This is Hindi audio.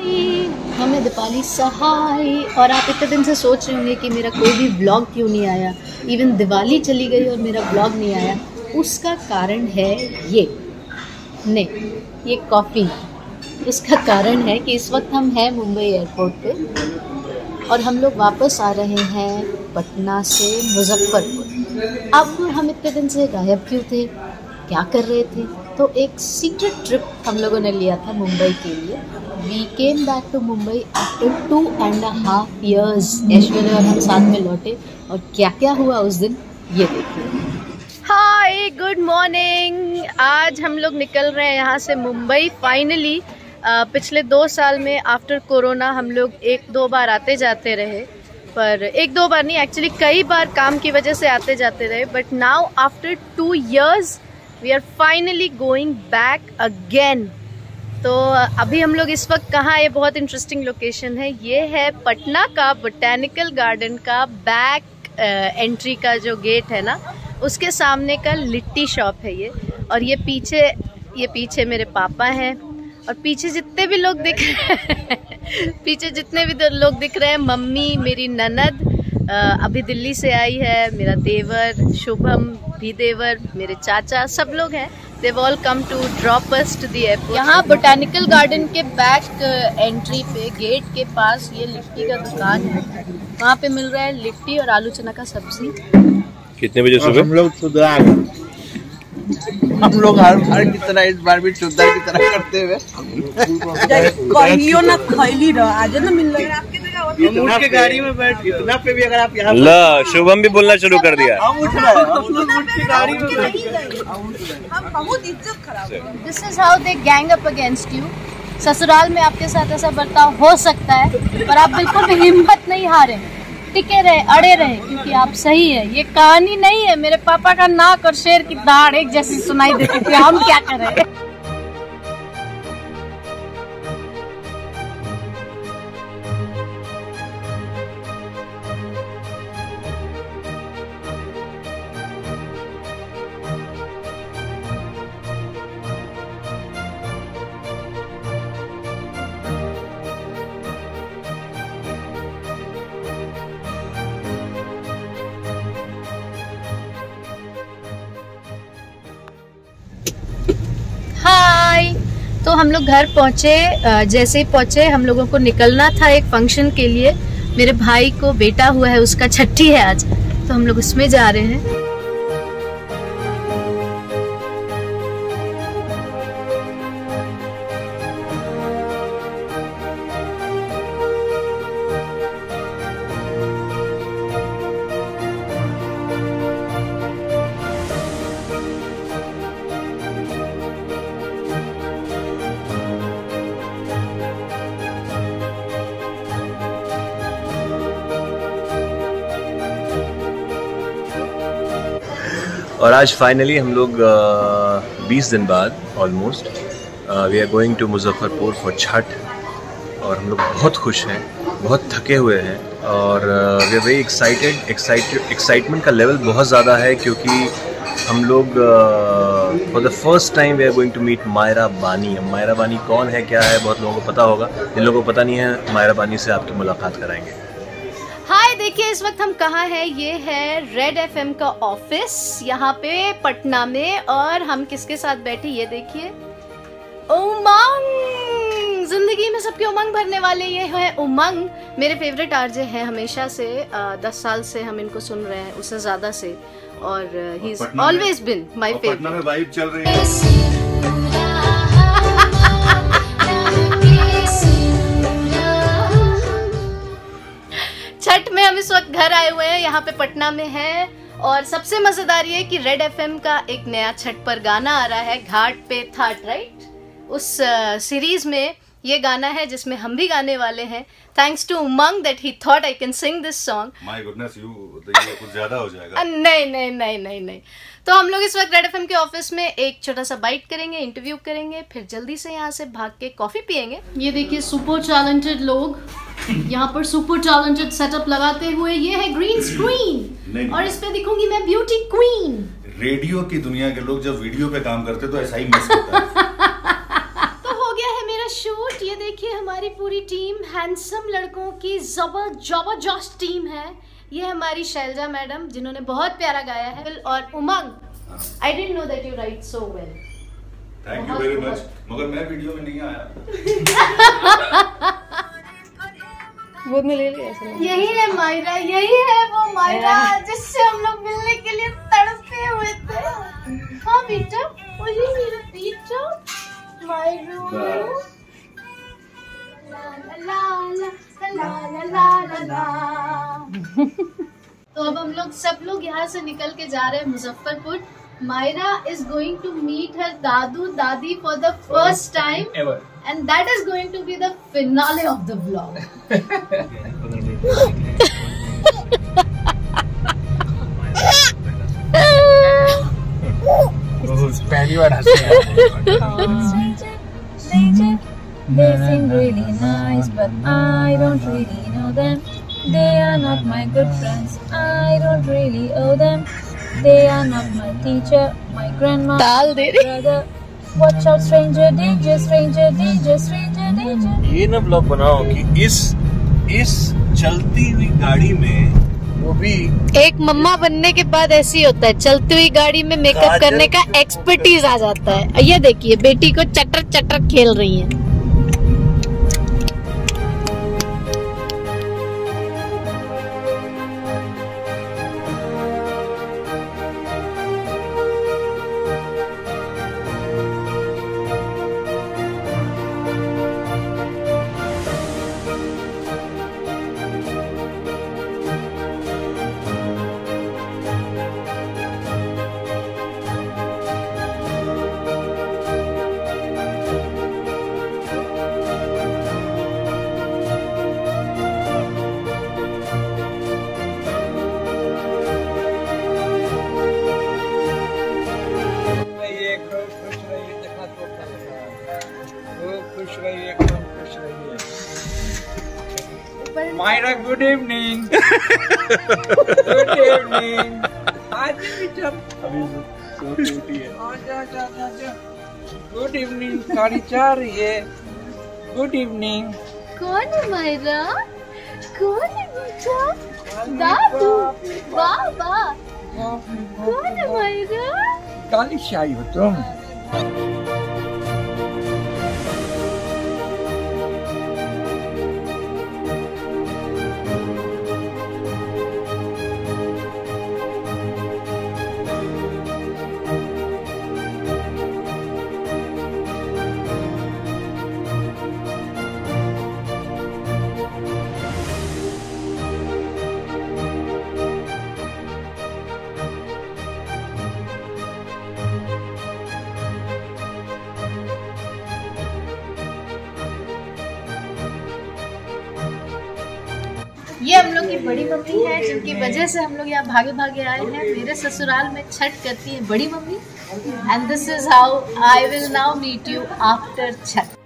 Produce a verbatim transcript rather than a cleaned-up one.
हमें दीपाली सहाय। और आप इतने दिन से सोच रहे होंगे कि मेरा कोई भी ब्लॉग क्यों नहीं आया, इवन दिवाली चली गई और मेरा ब्लॉग नहीं आया। उसका कारण है ये नहीं, ये कॉफ़ी। उसका कारण है कि इस वक्त हम हैं मुंबई एयरपोर्ट पे और हम लोग वापस आ रहे हैं पटना से मुजफ्फरपुर। अब हम इतने दिन से गायब क्यों थे, क्या कर रहे थे? तो एक सीक्रेट ट्रिप हम लोगों ने लिया था मुंबई के लिए। We came back to Mumbai after two and half years. Aishwarya और हम साथ में लौटे और क्या क्या हुआ उस दिन ये देखिए। Hi, good morning. आज हम लोग निकल रहे हैं यहाँ से मुंबई फाइनली। पिछले दो साल में आफ्टर कोरोना हम लोग एक दो बार आते जाते रहे, पर एक दो बार नहीं, एक्चुअली कई बार काम की वजह से आते जाते रहे। But now after two years we are finally going back again. तो अभी हम लोग इस वक्त कहाँ है, बहुत इंटरेस्टिंग लोकेशन है। ये है पटना का बोटैनिकल गार्डन का बैक एंट्री का जो गेट है ना, उसके सामने का लिट्टी शॉप है ये। और ये पीछे ये पीछे मेरे पापा हैं और पीछे जितने भी लोग दिख रहे हैं पीछे जितने भी लोग दिख रहे हैं, मम्मी, मेरी ननद अभी दिल्ली से आई है, मेरा देवर शुभम भी देवर, मेरे चाचा, सब लोग हैं। They've all come to drop us to the airport। यहाँ बोटैनिकल गार्डन के बैक एंट्री पे गेट के पास ये लिट्टी का दुकान है। वहाँ पे मिल रहा है लिट्टी और आलू चना का सब्जी। कितने बजे सुबह? हम लोग सुबह आ गए। हम लोग हर बार की तरह इस बार भी चुद्दा की तरह करते हुए कहियो ना खैली रहा, आज ना मिल रहा है। इतना के गाड़ी में बैठ इतना पे भी अगर आप यहाँ ला शुभम भी बोलना शुरू कर दिया। हम उठ रहे हैं, हम लोग उठ के गाड़ी में बैठ गए। हम बहुत इज्जत खराब। This is how they gang up against you. ससुराल में आपके साथ ऐसा बर्ताव हो सकता है, पर आप बिल्कुल भी हिम्मत नहीं हारे, टिके रहे, अड़े रहे, क्योंकि आप सही है। ये कहानी नहीं है मेरे पापा का नाक और शेर की दाढ़ एक जैसी सुनाई देती थी। हम क्या करें? हाय, तो हम लोग घर पहुँचे। जैसे ही पहुँचे हम लोगों को निकलना था एक फंक्शन के लिए। मेरे भाई को बेटा हुआ है, उसका छठी है आज, तो हम लोग उसमें जा रहे हैं। और आज फाइनली हम लोग बीस दिन बाद almost we are going to Muzaffarpur for Chhath. और हम लोग बहुत खुश हैं, बहुत थके हुए हैं और we are very excited. Excited excitement का लेवल बहुत ज़्यादा है क्योंकि हम लोग for the first time we are going to meet Mayra Bani. Mayra बानी कौन है, क्या है, बहुत लोगों को पता होगा। जिन लोगों को पता नहीं है, मायरा बानी से आपकी मुलाकात कराएंगे। हाय, देखिए इस वक्त हम कहाँ हैं। ये है रेड एफ एम का ऑफिस यहाँ पे पटना में। और हम किसके साथ बैठे ये देखिए, उमंग। जिंदगी में सबके उमंग भरने वाले ये है उमंग। मेरे फेवरेट आरजे हैं हमेशा से, आ, दस साल से हम इनको सुन रहे हैं, उससे ज्यादा से। और he is always been my favourite. Patna में वाइब चल रही है। छठ में हम इस वक्त घर आए हुए हैं, यहाँ पे पटना में है। और सबसे मजेदार ये कि रेड एफ एम का एक नया छठ पर गाना आ रहा है, घाट पे थाट, राइट। उस सीरीज में ये गाना है जिसमें हम भी गाने वाले हैं। Thanks to Umang that he thought I can sing this song. My goodness, you ये कुछ ज्यादा हो जाएगा। नहीं नहीं नहीं नहीं नहीं। तो हम लोग इस वक्त रेड एफ एम के ऑफिस में एक छोटा सा बाइट करेंगे, इंटरव्यू करेंगे, फिर जल्दी से यहाँ से भाग के कॉफी पियेंगे। ये देखिए सुपर टैलेंटेड लोग यहाँ पर सुपर टैलेंटेड सेटअप लगाते हुए। ये है ग्रीन स्क्रीन और इस पे दिखूंगी मैं ब्यूटी क्वीन। रेडियो की दुनिया के लोग जब वीडियो पे काम करते तो ऐसा ही मिस होता है। तो हो गया है मेरा शूट, ये देखिए हमारी पूरी टीम हैंडसम लड़कों की जबर जबरदस्त टीम है। ये हमारी शैलजा मैडम जिन्होंने बहुत प्यारा गाया है, और Umang, I didn't know that you write so well. Thank you very much, मगर मैं वीडियो में नहीं आया। वो में ले लिया ऐसा। यही है मायरा, यही है वो मायरा जिससे हम लोग मिलने के लिए तड़पे हुए थे। हाँ बेटा, वही मेरा बेटा मायरू। ला ला ला ला ला ला ला। तो अब हम लोग सब लोग यहाँ से निकल के जा रहे हैं Muzaffarpur. Myra is going to meet her dadu dadi for the first time ever, and that is going to be the finale of the vlog. पहली बार हंसे हैं। They seem really nice, but I don't really know them. They are not my good friends. I don't really owe them. They are not my teacher, my grandma, my brother. Watch out, stranger danger, stranger danger, stranger danger. ये ना ब्लॉग बनाओ कि इस इस चलती हुई गाड़ी में वो भी एक मम्मा बनने के बाद ऐसे ही होता है, चलती हुई गाड़ी में मेकअप करने का एक्सपर्टीज आ जाता है। ये देखिए बेटी को चटर चटर खेल रही है। Myra, good evening. Good evening. आज भी जब अभी सो टूटी है। आजा आजा आजा। Good evening, गाड़ी जा रही है। Good evening. कौन है मायरा? कौन है बेटा? दादू, बाबा। कौन है मायरा? गाली से आई हो तुम? ये हम लोग की बड़ी मम्मी है जिनकी वजह से हम लोग यहाँ भागे भागे आए हैं। मेरे ससुराल में छठ करती है बड़ी mummy, and this is how I will now meet you after Chhath.